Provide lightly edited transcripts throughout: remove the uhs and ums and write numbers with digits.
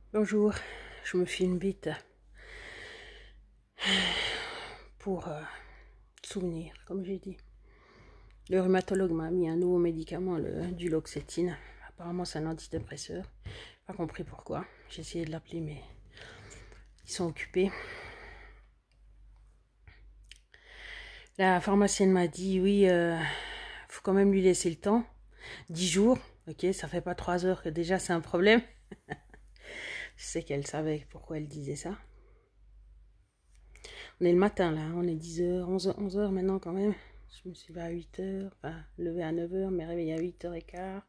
Bonjour, je me filme vite pour souvenir, comme j'ai dit. Le rhumatologue m'a mis un nouveau médicament, du Loxétine. Apparemment, c'est un antidépresseur. Pas compris pourquoi. J'ai essayé de l'appeler, mais ils sont occupés. La pharmacienne m'a dit, oui, faut quand même lui laisser le temps. 10 jours, ok, ça fait pas 3 heures que déjà c'est un problème. Je sais qu'elle savait pourquoi elle disait ça. On est le matin là, on est 10h, 11h maintenant quand même. Je me suis levée à 8h, enfin levée à 9h, mais réveillée à 8h15.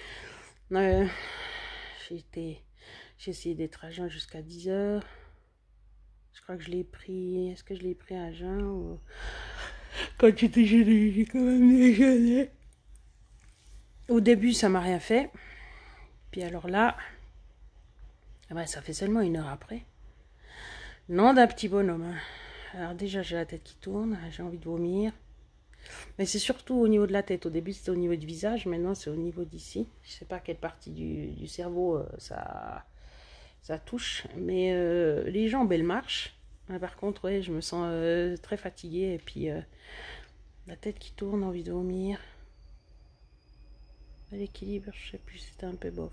J'ai essayé d'être à jeun jusqu'à 10h. Je crois que je l'ai pris, est-ce que je l'ai pris à jeun ou... Quand tu déjeunes, j'ai quand même déjeuné. Au début, ça m'a rien fait. Puis alors là, ça fait seulement 1 heure après. Non d'un petit bonhomme. Hein. Alors déjà, j'ai la tête qui tourne, j'ai envie de vomir. Mais c'est surtout au niveau de la tête. Au début, c'était au niveau du visage. Maintenant, c'est au niveau d'ici. Je sais pas quelle partie du cerveau ça touche. Mais les jambes, elles marchent. Par contre, ouais, je me sens très fatiguée. Et puis, la tête qui tourne, envie de vomir. L'équilibre, je sais plus, c'était un peu bof.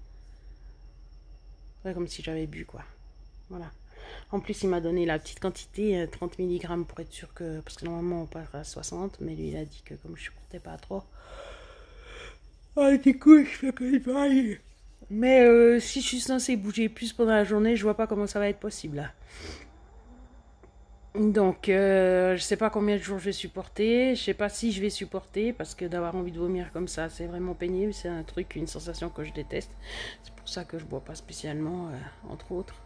Ouais, comme si j'avais bu, quoi. Voilà. En plus, il m'a donné la petite quantité, 30 mg pour être sûr que... Parce que normalement, on part à 60. Mais lui, il a dit que comme je ne comptais pas trop... Ah, du coup, je fais que pareil. Mais si je suis censée bouger plus pendant la journée, je vois pas comment ça va être possible. Là. Donc, je sais pas combien de jours je vais supporter. Je sais pas si je vais supporter parce que d'avoir envie de vomir comme ça, c'est vraiment pénible. C'est un truc, une sensation que je déteste. C'est pour ça que je bois pas spécialement, entre autres.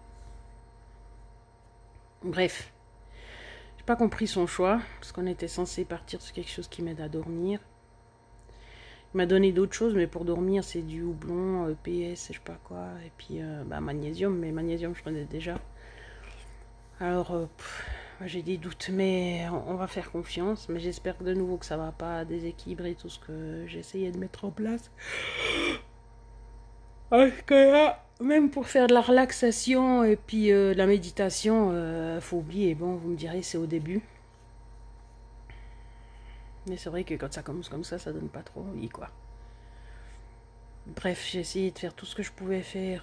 Bref, j'ai pas compris son choix parce qu'on était censé partir sur quelque chose qui m'aide à dormir. Il m'a donné d'autres choses, mais pour dormir, c'est du houblon, PS, je sais pas quoi, et puis magnésium, mais magnésium, je prenais déjà. Alors, j'ai des doutes, mais on va faire confiance, mais j'espère de nouveau que ça va pas déséquilibrer tout ce que j'ai essayé de mettre en place. Parce que là, même pour faire de la relaxation et puis de la méditation, faut oublier, bon, vous me direz, c'est au début. Mais c'est vrai que quand ça commence comme ça donne pas trop envie, quoi. Bref, j'ai essayé de faire tout ce que je pouvais faire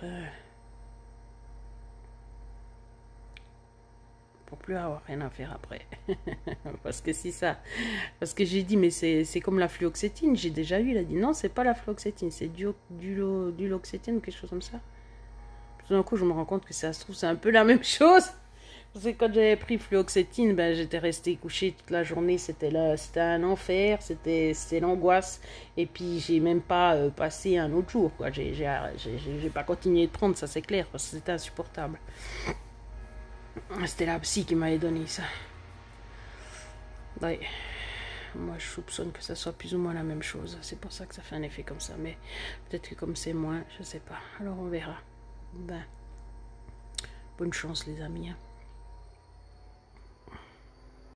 pour plus avoir rien à faire après. Parce que c'est ça. Parce que j'ai dit, mais c'est comme la fluoxétine. J'ai déjà eu, il a dit, non, c'est pas la fluoxétine, c'est du Loxétine ou quelque chose comme ça. Tout d'un coup, je me rends compte que ça se trouve, c'est un peu la même chose. Parce que quand j'avais pris fluoxétine, j'étais restée couchée toute la journée. C'était un enfer, c'était l'angoisse. Et puis, j'ai même pas passé un autre jour. J'ai pas continué de prendre, ça c'est clair, parce que c'était insupportable. C'était la psy qui m'avait donné ça. Ouais. Moi, je soupçonne que ça soit plus ou moins la même chose. C'est pour ça que ça fait un effet comme ça. Mais peut-être que comme c'est moins, je sais pas. Alors, on verra. Bonne chance, les amis. Hein.